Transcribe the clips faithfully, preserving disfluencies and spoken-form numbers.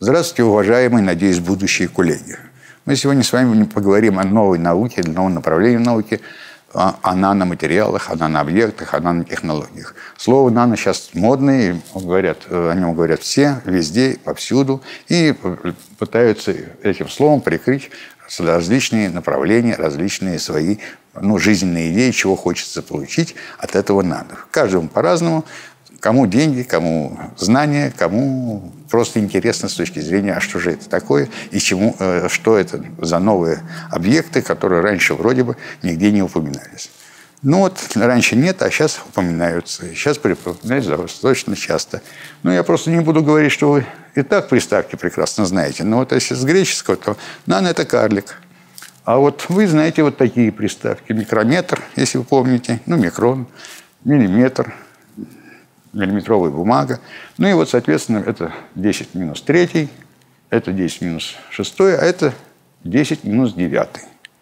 Здравствуйте, уважаемые, надеюсь, будущие коллеги. Мы сегодня с вами поговорим о новой науке, о новом направлении науки, о, о наноматериалах, о нанообъектах, о нанотехнологиях. Слово «нано» сейчас модное, говорят, о нем говорят все, везде, повсюду, и пытаются этим словом прикрыть различные направления, различные свои ну, жизненные идеи, чего хочется получить от этого нано. Каждому по-разному. Кому деньги, кому знания, кому просто интересно с точки зрения, а что же это такое и чему, что это за новые объекты, которые раньше вроде бы нигде не упоминались. Ну вот, раньше нет, а сейчас упоминаются. И сейчас припоминаются достаточно часто. Но я просто не буду говорить, что вы и так приставки прекрасно знаете. Но вот если с греческого, то нано – это карлик. А вот вы знаете вот такие приставки. Микрометр, если вы помните, ну, микрон, миллиметр, миллиметровая бумага. Ну и вот, соответственно, это десять минус три, это десять минус шесть, а это десять минус девять.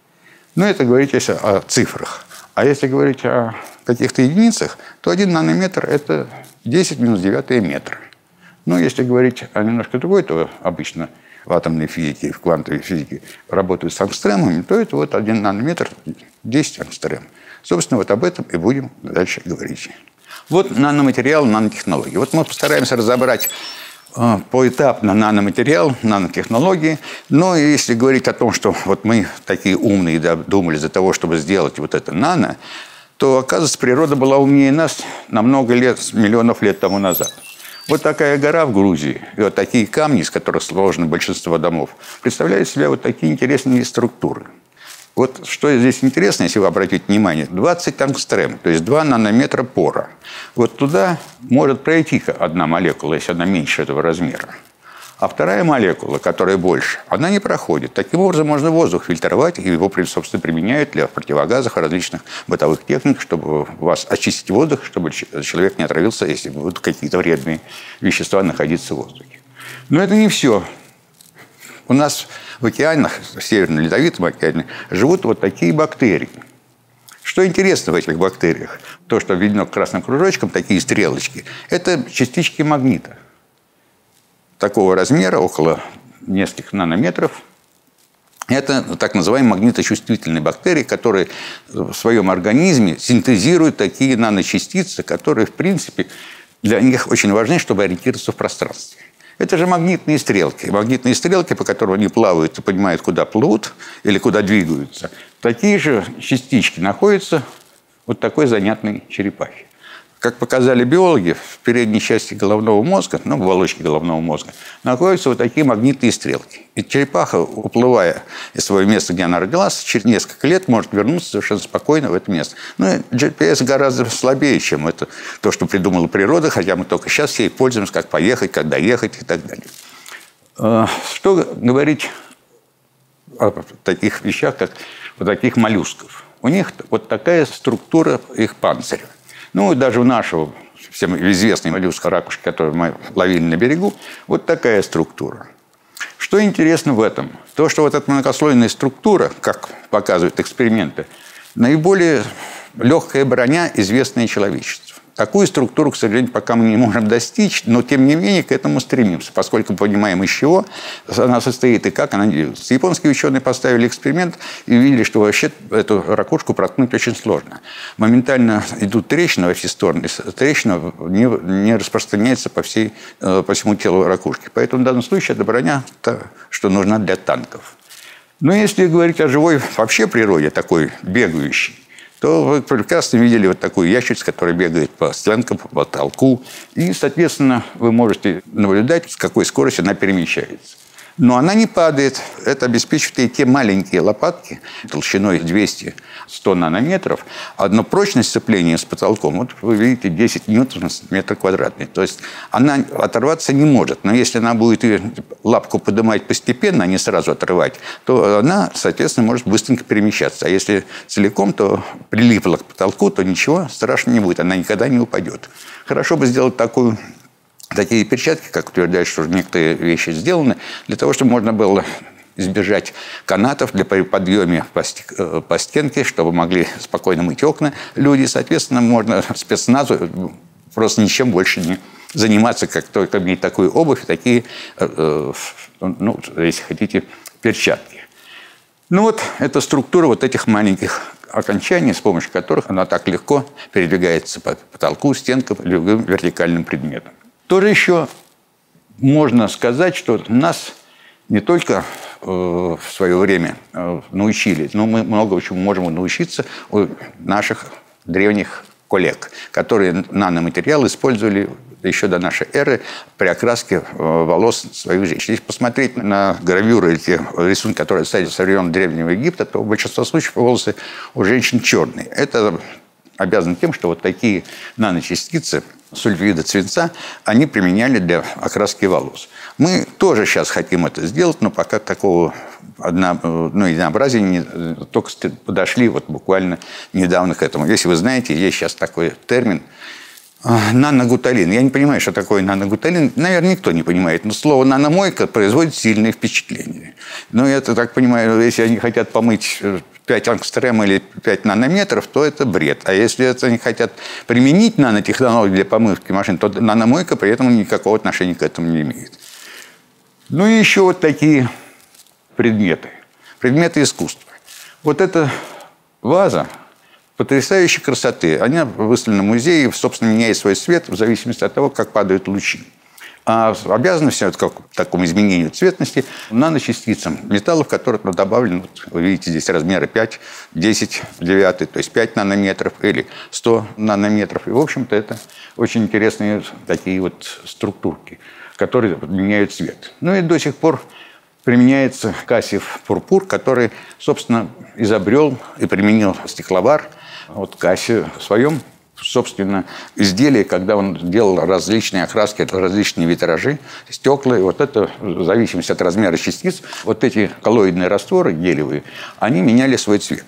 Ну, это говорить если о цифрах. А если говорить о каких-то единицах, то один нанометр – это десять минус девять метра. Ну, если говорить о немножко другой, то обычно в атомной физике, в квантовой физике работают с ангстремами, то это вот один нанометр – десять ангстрем. Собственно, вот об этом и будем дальше говорить. Вот наноматериал, нанотехнологии. Вот мы постараемся разобрать э, поэтапно наноматериал, нанотехнологии. Но если говорить о том, что вот мы такие умные думали для того, чтобы сделать вот это нано, то, оказывается, природа была умнее нас на много лет, миллионов лет тому назад. Вот такая гора в Грузии, и вот такие камни, из которых сложено большинство домов, представляют из себя вот такие интересные структуры. Вот что здесь интересно, если вы обратите внимание, двадцать ангстрем, то есть два нанометра пора. Вот туда может пройти одна молекула, если она меньше этого размера. А вторая молекула, которая больше, она не проходит. Таким образом, можно воздух фильтровать, и его, собственно, применяют для противогазов, различных бытовых техник, чтобы у вас очистить воздух, чтобы человек не отравился, если будут какие-то вредные вещества находиться в воздухе. Но это не все. У нас в океанах, в Северно-Ледовитом океане, живут вот такие бактерии. Что интересно в этих бактериях? То, что введено красным кружочком, такие стрелочки, это частички магнита. Такого размера, около нескольких нанометров. Это так называемые магниточувствительные бактерии, которые в своем организме синтезируют такие наночастицы, которые, в принципе, для них очень важны, чтобы ориентироваться в пространстве. Это же магнитные стрелки. Магнитные стрелки, по которым они плавают и понимают, куда плывут или куда двигаются. Такие же частички находятся вот в такой занятной черепахе. Как показали биологи, в передней части головного мозга, ну, в оболочке головного мозга, находятся вот такие магнитные стрелки. И черепаха, уплывая из своего места, где она родилась, через несколько лет может вернуться совершенно спокойно в это место. Но джи пи эс гораздо слабее, чем это то, что придумала природа, хотя мы только сейчас ей пользуемся, как поехать, как доехать и так далее. Что говорить о таких вещах, как вот таких моллюсков? У них вот такая структура их панциря. Ну, даже у нашего всем известного моллюска ракушки, который мы ловили на берегу, вот такая структура. Что интересно в этом? То, что вот эта многослойная структура, как показывают эксперименты, наиболее легкая броня, известная человечеству. Такую структуру, к сожалению, пока мы не можем достичь, но, тем не менее, к этому стремимся, поскольку понимаем, из чего она состоит и как она делается. Японские ученые поставили эксперимент и увидели, что вообще эту ракушку проткнуть очень сложно. Моментально идут трещины во все стороны, трещина не, не распространяется по, всей, по всему телу ракушки. Поэтому в данном случае это броня, что нужна для танков. Но если говорить о живой вообще природе, такой бегающей, то вы прекрасно видели вот такую ящерицу, которая бегает по стенкам, по потолку. И, соответственно, вы можете наблюдать, с какой скоростью она перемещается. Но она не падает. Это обеспечивает и те маленькие лопатки толщиной двести-сто нанометров. Одна прочность сцепления с потолком, вот вы видите, десять ньютонов на метр квадратный. То есть она оторваться не может. Но если она будет лапку поднимать постепенно, а не сразу отрывать, то она, соответственно, может быстренько перемещаться. А если целиком, то прилипла к потолку, то ничего страшного не будет. Она никогда не упадет. Хорошо бы сделать такую... Такие перчатки, как утверждают, что некоторые вещи сделаны, для того, чтобы можно было избежать канатов для подъема по стенке, чтобы могли спокойно мыть окна люди. Соответственно, можно спецназу просто ничем больше не заниматься, как только иметь такую обувь, такие, ну, если хотите, перчатки. Ну вот, это структура вот этих маленьких окончаний, с помощью которых она так легко передвигается по потолку, стенкам, любым вертикальным предметом. Тоже еще можно сказать, что нас не только э, в свое время э, научили, но мы много чему можем научиться у наших древних коллег, которые наноматериалы использовали еще до нашей эры при окраске волос своих женщин. Если посмотреть на гравюры, эти рисунки, которые остались со времен Древнего Египта, то в большинстве случаев волосы у женщин черные. Это обязано тем, что вот такие наночастицы сульфида свинца они применяли для окраски волос. Мы тоже сейчас хотим это сделать, но пока такого одно, ну, единообразия не, только подошли вот буквально недавно к этому. Если вы знаете, есть сейчас такой термин наногуталин. Я не понимаю, что такое наногуталин. Наверное, никто не понимает. Но слово «наномойка» производит сильное впечатление. Но я так понимаю, если они хотят помыть пять ангстрем или пять нанометров, то это бред. А если это они хотят применить нанотехнологии для помывки машин, то наномойка при этом никакого отношения к этому не имеет. Ну и еще вот такие предметы. Предметы искусства. Вот эта ваза потрясающей красоты. Она выставлена в музее, собственно, меняет свой цвет в зависимости от того, как падают лучи. А обязаны все это к такому изменению цветности наночастицам металлов, которые добавлены, вот, вы видите, здесь размеры пять, десять, девять, то есть пять нанометров или сто нанометров. И, в общем-то, это очень интересные такие вот структурки, которые меняют цвет. Ну и до сих пор применяется Кассиев-пурпур, который, собственно, изобрел и применил стекловар. Вот Кассий в своем, собственно, изделии, когда он делал различные окраски, различные витражи, стекла, и вот это, в зависимости от размера частиц, вот эти коллоидные растворы гелевые, они меняли свой цвет.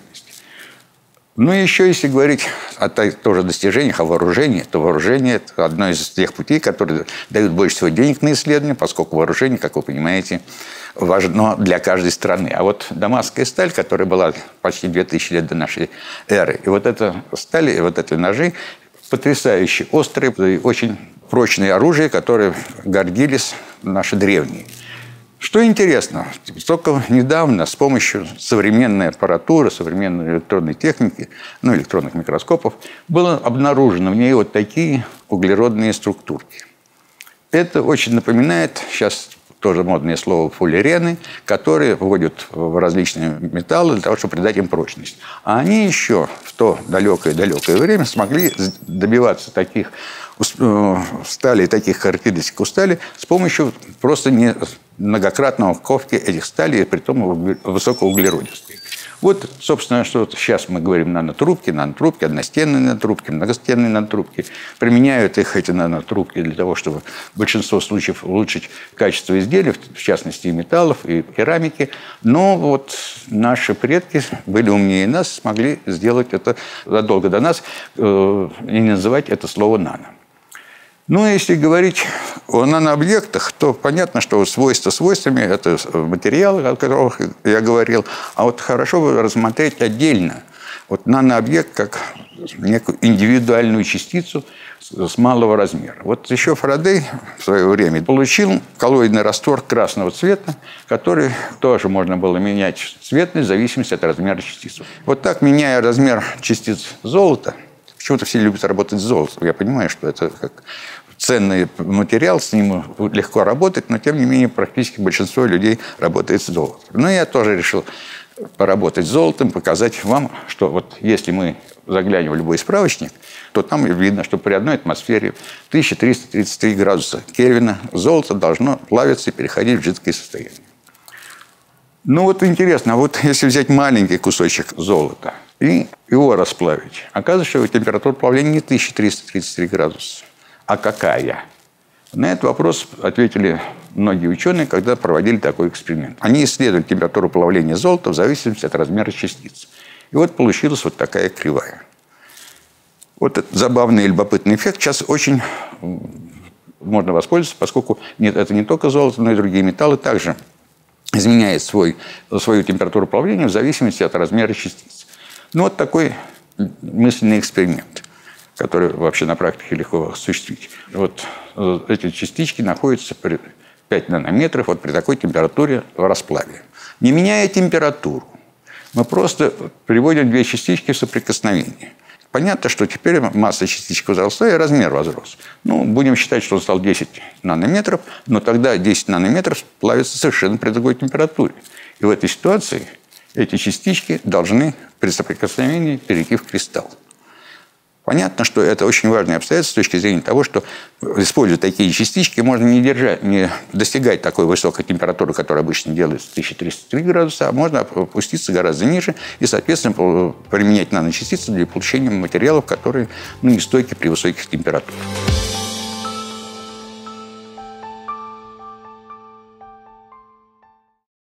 Ну и еще, если говорить о тоже достижениях, о вооружении, то вооружение – это одно из тех путей, которые дают больше всего денег на исследования, поскольку вооружение, как вы понимаете, важно для каждой страны. А вот дамасская сталь, которая была почти две тысячи лет до нашей эры, и вот эта сталь, и вот эти ножи потрясающе острые, и очень прочные оружия, которые гордились наши древние. Что интересно, только недавно с помощью современной аппаратуры, современной электронной техники, ну, электронных микроскопов, было обнаружено в ней вот такие углеродные структурки. Это очень напоминает, сейчас тоже модное слово, фуллерены, которые вводят в различные металлы для того, чтобы придать им прочность. А они еще в то далекое-далекое время смогли добиваться таких стали, таких характеристик у стали с помощью просто не многократного ковки этих сталей, при том высокоуглеродистых. Вот, собственно, что сейчас мы говорим нанотрубки, нанотрубки, одностенные нанотрубки, многостенные нанотрубки. Применяют их, эти нанотрубки, для того, чтобы в большинстве случаев улучшить качество изделий, в частности, и металлов, и керамики. Но вот наши предки были умнее нас, смогли сделать это задолго до нас э, и не называть это слово «нано». Ну, если говорить о нанообъектах, то понятно, что свойства свойствами – это материалы, о которых я говорил. А вот хорошо бы рассмотреть отдельно вот нанообъект как некую индивидуальную частицу с малого размера. Вот еще Фарадей в свое время получил коллоидный раствор красного цвета, который тоже можно было менять цветность в зависимости от размера частиц. Вот так, меняя размер частиц золота, почему-то все любят работать с золотом. Я понимаю, что это как ценный материал, с ним легко работать, но, тем не менее, практически большинство людей работает с золотом. Но я тоже решил поработать с золотом, показать вам, что вот если мы заглянем в любой справочник, то там видно, что при одной атмосфере тысяча триста тридцать три градуса Кельвина золото должно плавиться и переходить в жидкое состояние. Ну вот интересно, а вот если взять маленький кусочек золота и его расплавить, оказывается, что его температура плавления не тысяча триста тридцать три градуса. А какая? На этот вопрос ответили многие ученые, когда проводили такой эксперимент. Они исследовали температуру плавления золота в зависимости от размера частиц. И вот получилась вот такая кривая. Вот этот забавный и любопытный эффект сейчас очень можно воспользоваться, поскольку нет, это не только золото, но и другие металлы также изменяют свой, свою температуру плавления в зависимости от размера частиц. Ну вот такой мысленный эксперимент. которые вообще на практике легко осуществить. Вот эти частички находятся при пяти нанометрах вот при такой температуре в расплаве. Не меняя температуру, мы просто приводим две частички в соприкосновение. Понятно, что теперь масса частичек возросла и размер возрос. Ну, будем считать, что он стал десять нанометров, но тогда десять нанометров плавится совершенно при другой температуре. И в этой ситуации эти частички должны при соприкосновении перейти в кристалл. Понятно, что это очень важное обстоятельство с точки зрения того, что, используя такие частички, можно не, держать, не достигать такой высокой температуры, которая обычно делается тысяча триста три градуса, а можно опуститься гораздо ниже и, соответственно, применять наночастицы для получения материалов, которые ну, не стойки при высоких температурах.